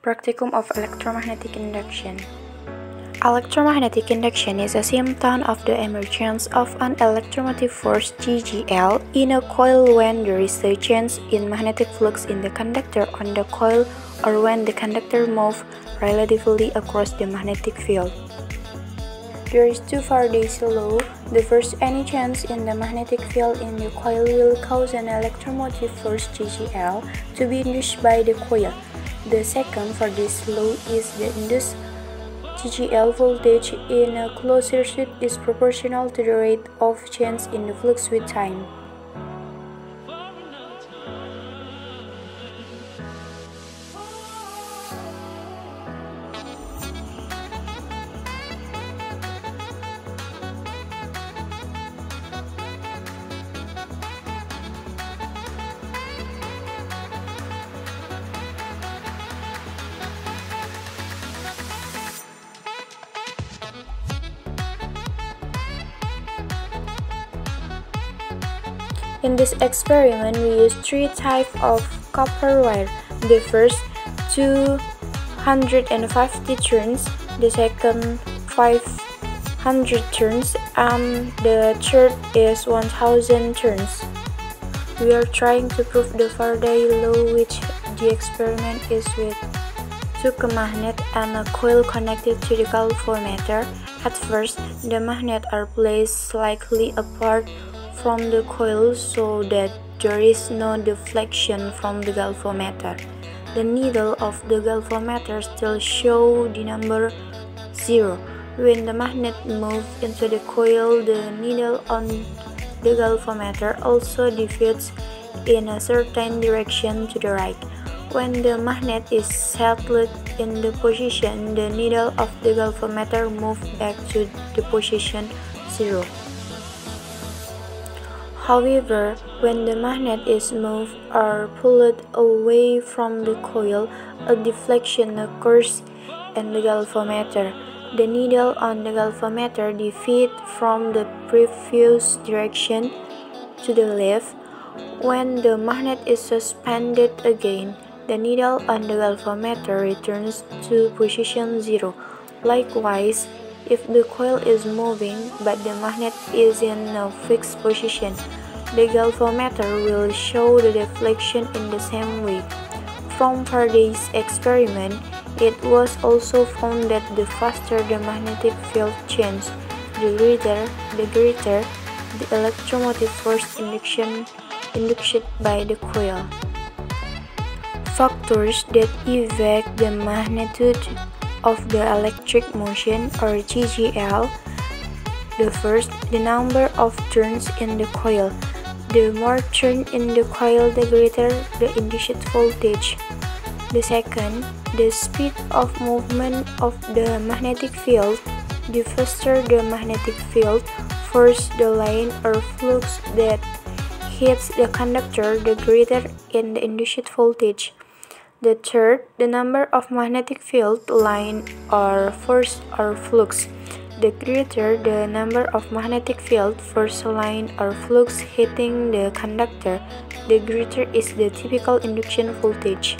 Practicum of electromagnetic induction. Electromagnetic induction is a symptom of the emergence of an electromotive force GGL in a coil when there is a change in magnetic flux in the conductor on the coil or when the conductor moves relatively across the magnetic field. There is two Faraday's law. The first, any change in the magnetic field in the coil will cause an electromotive force GGL to be induced by the coil. The second Faraday's law is the induced GGL voltage in a closed circuit is proportional to the rate of change in the flux with time. In this experiment, we use three types of copper wire. The first, 250 turns, the second, 500 turns, and the third is 1000 turns. We are trying to prove the Faraday law, which the experiment is with took a magnet and a coil connected to the galvanometer. At first, the magnets are placed slightly apart from the coil so that there is no deflection from the galvanometer. The needle of the galvanometer still shows the number 0. When the magnet moves into the coil, the needle on the galvanometer also deviates in a certain direction to the right. When the magnet is settled in the position, the needle of the galvanometer moves back to the position 0. However, when the magnet is moved or pulled away from the coil, a deflection occurs in the galvanometer. The needle on the galvanometer deviates from the previous direction to the left. When the magnet is suspended again, the needle on the galvanometer returns to position 0. Likewise, if the coil is moving but the magnet is in a fixed position, the galvanometer will show the deflection in the same way. From Faraday's experiment, it was also found that the faster the magnetic field change, the greater the electromotive force induced by the coil. Factors that affect the magnitude of the electric motion, or GGL. The first, the number of turns in the coil. The more turns in the coil, the greater the induced voltage. The second, the speed of movement of the magnetic field. The faster the magnetic field forces the line or flux that hits the conductor, the greater in the induced voltage. The third, the number of magnetic field line or force or flux. The greater the number of magnetic field force line or flux hitting the conductor, the greater is the typical induction voltage.